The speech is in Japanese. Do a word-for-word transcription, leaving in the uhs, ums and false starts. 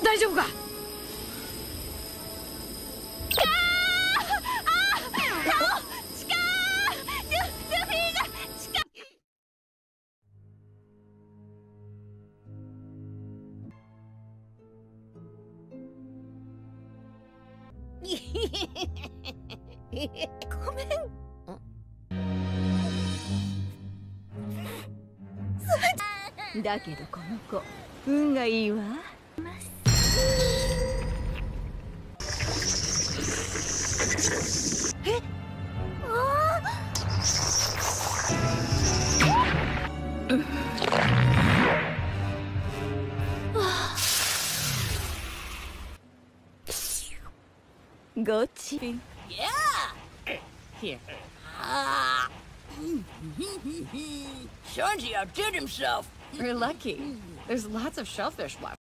大丈夫か？ ごめん。だけどこの子運がいいわ。え？ああ。ごち。 Yeah! Here. Ah! Sanji outdid himself. You're lucky. There's lots of shellfish left.